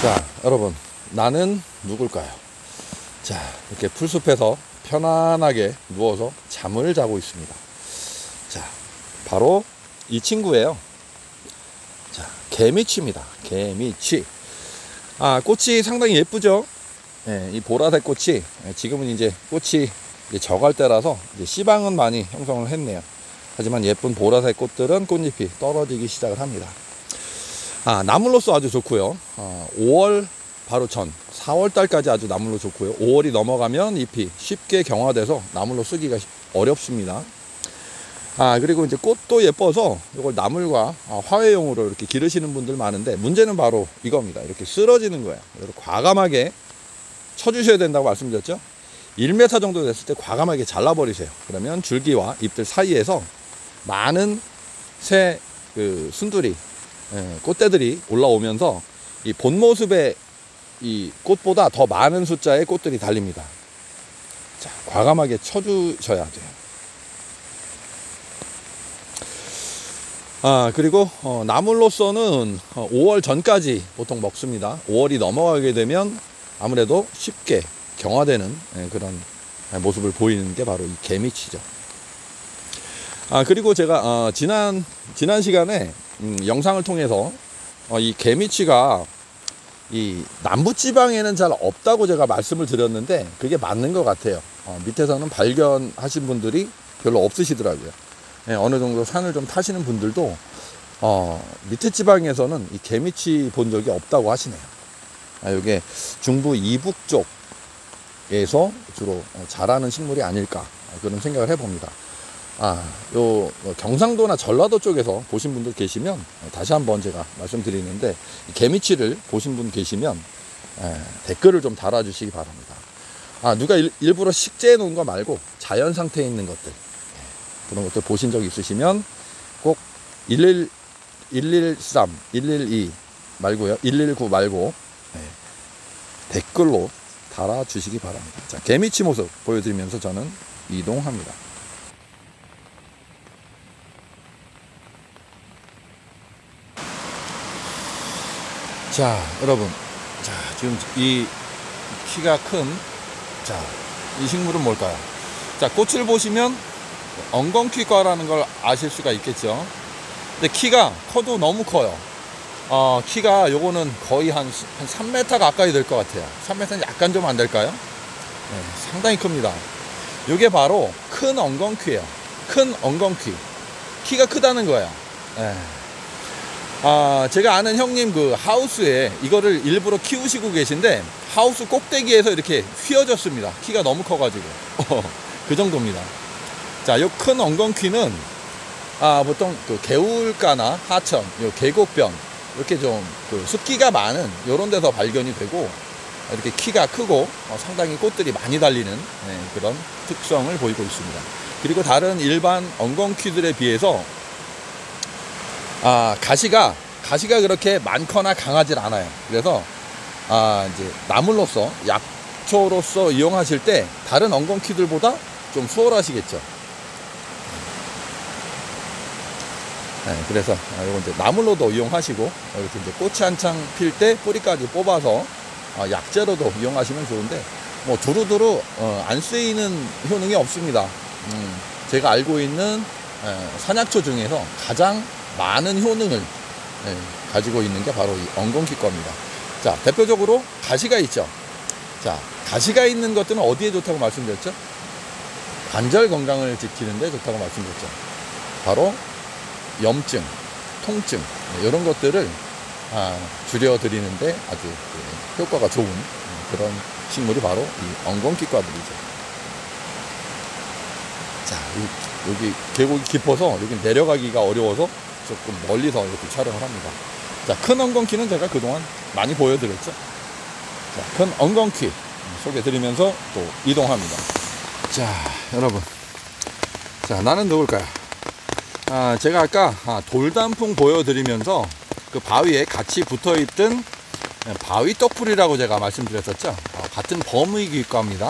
자, 여러분, 나는 누굴까요? 자, 이렇게 풀숲에서 편안하게 누워서 잠을 자고 있습니다. 자, 바로 이 친구예요. 자, 개미치입니다. 개미치. 꽃이 상당히 예쁘죠? 네, 이 보라색 꽃이 지금은 이제 꽃이 이제 저갈 때라서 이제 씨방은 많이 형성을 했네요. 하지만 예쁜 보라색 꽃들은 꽃잎이 떨어지기 시작을 합니다. 나물로서 아주 좋고요. 5월 바로 전 4월 달까지 아주 나물로 좋고요. 5월이 넘어가면 잎이 쉽게 경화돼서 나물로 쓰기가 어렵습니다. 그리고 이제 꽃도 예뻐서 이걸 나물과 화훼용으로 이렇게 기르시는 분들 많은데, 문제는 바로 이겁니다. 이렇게 쓰러지는 거예요. 이렇게 과감하게 쳐주셔야 된다고 말씀드렸죠. 1m 정도 됐을 때 과감하게 잘라버리세요. 그러면 줄기와 잎들 사이에서 많은 새 순두리, 꽃대들이 올라오면서 이 본 모습의 이 꽃보다 더 많은 숫자의 꽃들이 달립니다. 자, 과감하게 쳐주셔야 돼요. 그리고 나물로서는 5월 전까지 보통 먹습니다. 5월이 넘어가게 되면 아무래도 쉽게 경화되는 그런 모습을 보이는 게 바로 이 개미치죠. 그리고 제가 지난 시간에 영상을 통해서 이 개미치가 이 남부지방에는 잘 없다고 제가 말씀을 드렸는데, 그게 맞는 것 같아요. 밑에서는 발견하신 분들이 별로 없으시더라고요. 어느 정도 산을 좀 타시는 분들도 밑에 지방에서는 이 개미치 본 적이 없다고 하시네요. 이게 중부 이북 쪽에서 주로 자라는 식물이 아닐까, 그런 생각을 해봅니다. 요 경상도나 전라도 쪽에서 보신 분들 계시면 다시 한번 제가 말씀드리는데, 개미치를 보신 분 계시면 댓글을 좀 달아주시기 바랍니다. 누가 일부러 식재해 놓은 거 말고 자연 상태에 있는 것들, 그런 것들 보신 적 있으시면 꼭 113, 112 말고요, 119 말고 댓글로 달아주시기 바랍니다. 자, 개미치 모습 보여드리면서 저는 이동합니다. 자, 여러분, 자, 지금 이 키가 큰, 자, 이 식물은 뭘까요? 자, 꽃을 보시면 엉겅퀴과라는 걸 아실 수가 있겠죠. 근데 키가 커도 너무 커요. 키가 요거는 거의 한 3m 가까이 될 것 같아요. 3m는 약간 좀 안 될까요? 네, 상당히 큽니다. 요게 바로 큰 엉겅퀴예요. 큰 엉겅퀴. 키가 크다는 거예요. 네. 제가 아는 형님 하우스에 이거를 일부러 키우시고 계신데, 하우스 꼭대기에서 이렇게 휘어졌습니다. 키가 너무 커가지고. 그 정도입니다. 자, 요 큰 엉겅퀴는 보통 개울가나 하천, 요 계곡변, 이렇게 좀 습기가 많은 요런 데서 발견이 되고, 이렇게 키가 크고 상당히 꽃들이 많이 달리는 그런 특성을 보이고 있습니다. 그리고 다른 일반 엉겅퀴들에 비해서 가시가 그렇게 많거나 강하질 않아요. 그래서 이제 나물로서, 약초로서 이용하실 때 다른 엉겅퀴들보다 좀 수월하시겠죠. 그래서 이건 이제 나물로도 이용하시고, 이렇게 이제 꽃이 한창 필 때 뿌리까지 뽑아서 약재로도 이용하시면 좋은데, 뭐 두루두루 안 쓰이는 효능이 없습니다. 제가 알고 있는 산약초 중에서 가장 많은 효능을 가지고 있는 게 바로 이 엉겅퀴과입니다. 자, 대표적으로 가시가 있죠. 자, 가시가 있는 것들은 어디에 좋다고 말씀드렸죠? 관절 건강을 지키는데 좋다고 말씀드렸죠. 바로 염증, 통증, 이런 것들을 줄여드리는데 아주 효과가 좋은 그런 식물이 바로 이 엉겅퀴과들이죠. 자, 여기 계곡이 깊어서 여기 내려가기가 어려워서 조금 멀리서 이렇게 촬영을 합니다. 자, 큰 엉겅퀴는 제가 그동안 많이 보여드렸죠. 자, 큰 엉겅퀴 소개드리면서 또 이동합니다. 자, 여러분, 자, 나는 누굴까요? 제가 아까 돌단풍 보여드리면서 그 바위에 같이 붙어있던 바위 떡풀이라고 제가 말씀드렸었죠. 같은 버무이기과입니다.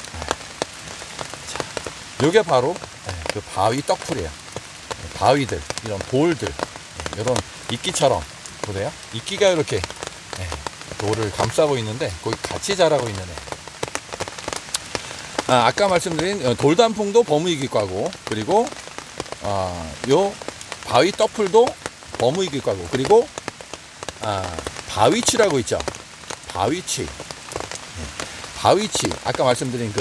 자, 요게 바로 그 바위 떡풀이에요. 바위들, 이런 돌들, 이런 이끼처럼 보세요. 이끼가 이렇게 돌을 감싸고 있는데 거기 같이 자라고 있는 애. 아까 말씀드린 돌단풍도 버무이깃과고, 그리고 요 바위 떡풀도 버무이깃과고, 그리고 바위치라고 있죠. 바위치. 바위치. 아까 말씀드린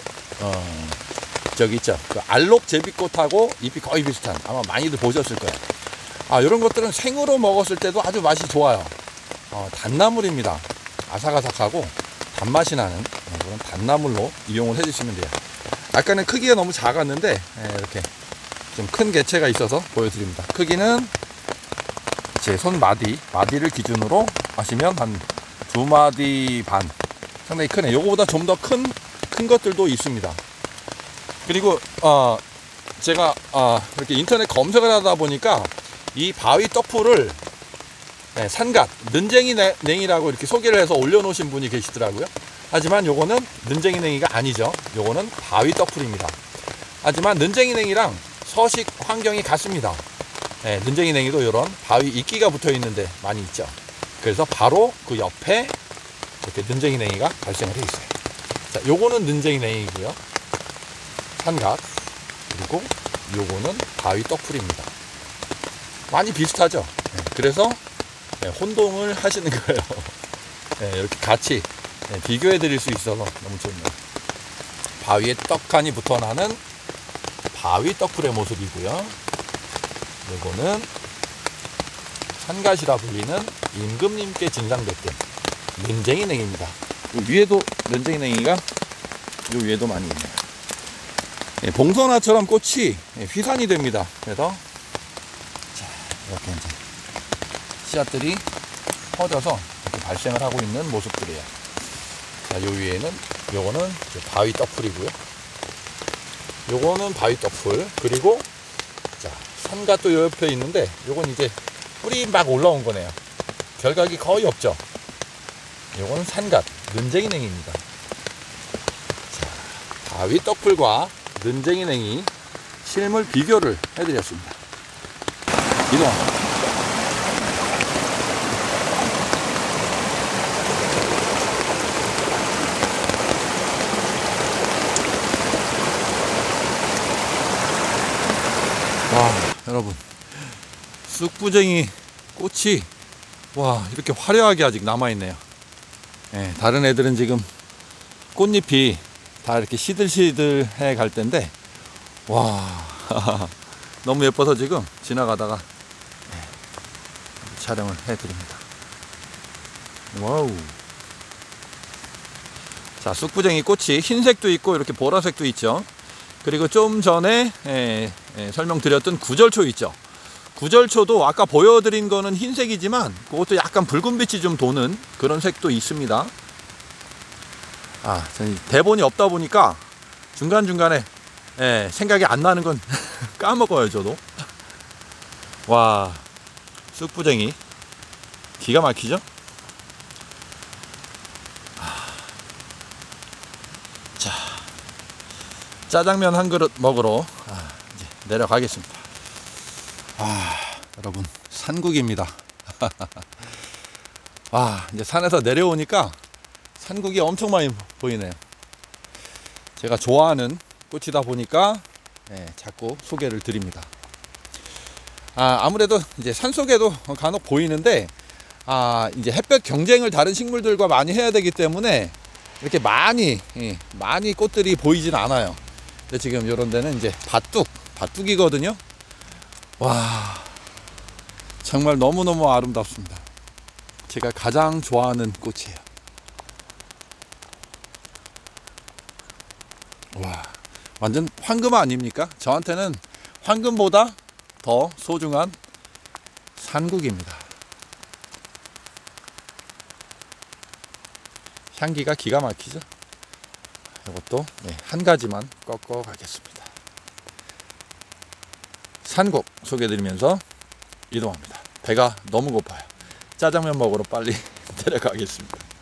저기 있죠. 그 알록 제비꽃하고 잎이 거의 비슷한, 아마 많이들 보셨을 거예요. 이런 것들은 생으로 먹었을 때도 아주 맛이 좋아요. 단나물입니다. 아삭아삭하고 단맛이 나는 그런 단나물로 이용을 해주시면 돼요. 아까는 크기가 너무 작았는데 이렇게 좀 큰 개체가 있어서 보여드립니다. 크기는 제 손 마디를 기준으로 하시면 한 2마디 반, 상당히 크네. 요거보다 좀 더 큰 것들도 있습니다. 그리고 제가 이렇게 인터넷 검색을 하다 보니까 이 바위 떡풀을 산갓 는쟁이 냉이라고 이렇게 소개를 해서 올려놓으신 분이 계시더라고요. 하지만 요거는 는쟁이 냉이가 아니죠. 요거는 바위 떡풀입니다. 하지만 는쟁이 냉이랑 서식 환경이 같습니다. 는쟁이 냉이도 이런 바위 이끼가 붙어 있는데 많이 있죠. 그래서 바로 그 옆에 이렇게 는쟁이 냉이가 발생을 해 있어요. 자, 요거는 는쟁이 냉이고요. 산갓. 그리고 요거는 바위 떡풀입니다. 많이 비슷하죠. 그래서 혼동을 하시는 거예요. 이렇게 같이 비교해 드릴 수 있어서 너무 좋네요. 바위에 떡하니 붙어나는 바위 떡풀의 모습이고요. 요거는 산갓이라 불리는 임금님께 진상됐던 는쟁이 냉이입니다. 위에도 는쟁이 냉이가 요 위에도 많이 있네요. 봉선화처럼 꽃이 휘산이 됩니다. 그래서 자, 이렇게 이제 씨앗들이 퍼져서 이렇게 발생을 하고 있는 모습들이에요. 자, 요 위에는 요거는 바위 떡풀이고요. 요거는 바위 떡풀. 그리고 자, 산갓도 요 옆에 있는데 요건 이제 뿌리 막 올라온 거네요. 결각이 거의 없죠. 요거는 산갓 는쟁이 냉이입니다. 자, 바위 떡풀과 는쟁이 냉이 실물 비교를 해드렸습니다. 이동. 와, 여러분, 쑥부쟁이 꽃이 와 이렇게 화려하게 아직 남아있네요. 다른 애들은 지금 꽃잎이 다 이렇게 시들시들해 갈 텐데, 와 너무 예뻐서 지금 지나가다가 촬영을 해드립니다. 와우. 자, 쑥부쟁이 꽃이 흰색도 있고 이렇게 보라색도 있죠. 그리고 좀 전에 설명드렸던 구절초 있죠. 구절초도 아까 보여드린 거는 흰색이지만 그것도 약간 붉은 빛이 좀 도는 그런 색도 있습니다. 대본이 없다 보니까 중간중간에 생각이 안 나는 건 까먹어요, 저도. 와, 쑥부쟁이 기가 막히죠? 자, 짜장면 한 그릇 먹으러 이제 내려가겠습니다. 여러분, 산국입니다. 이제 산에서 내려오니까 산국이 엄청 많이 보이네요. 제가 좋아하는 꽃이다 보니까 자꾸 소개를 드립니다. 아무래도 이제 산속에도 간혹 보이는데 이제 햇볕 경쟁을 다른 식물들과 많이 해야 되기 때문에 이렇게 많이 꽃들이 보이진 않아요. 근데 지금 이런 데는 이제 밭둑이거든요. 와, 정말 너무너무 아름답습니다. 제가 가장 좋아하는 꽃이에요. 와, 완전 황금 아닙니까? 저한테는 황금보다 더 소중한 산국입니다. 향기가 기가 막히죠? 이것도 한 가지만 꺾어 가겠습니다. 산국 소개해드리면서 이동합니다. 배가 너무 고파요. 짜장면 먹으러 빨리 내려가겠습니다.